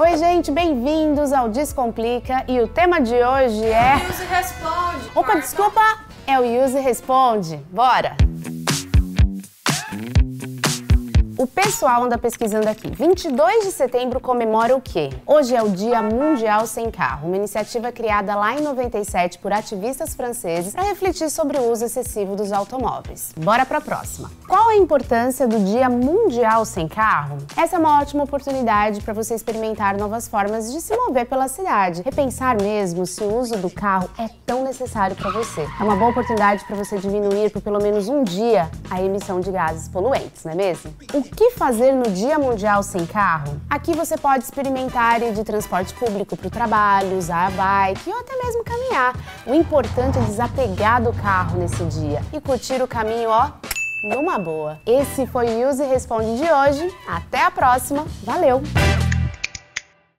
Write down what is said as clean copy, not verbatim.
Oi gente, bem-vindos ao Descomplica e o tema de hoje é... Use Responde! Opa, desculpa! É o Use Responde. Bora! O pessoal anda pesquisando aqui. 22 de setembro comemora o quê? Hoje é o Dia Mundial Sem Carro, uma iniciativa criada lá em 97 por ativistas franceses para refletir sobre o uso excessivo dos automóveis. Bora para a próxima. Qual a importância do Dia Mundial Sem Carro? Essa é uma ótima oportunidade para você experimentar novas formas de se mover pela cidade. Repensar mesmo se o uso do carro é tão necessário para você. É uma boa oportunidade para você diminuir por pelo menos um dia a emissão de gases poluentes, não é mesmo? O que fazer no Dia Mundial Sem Carro? Aqui você pode experimentar ir de transporte público para o trabalho, usar a bike ou até mesmo caminhar. O importante é desapegar do carro nesse dia e curtir o caminho, ó, numa boa. Esse foi o Use Responde de hoje. Até a próxima. Valeu!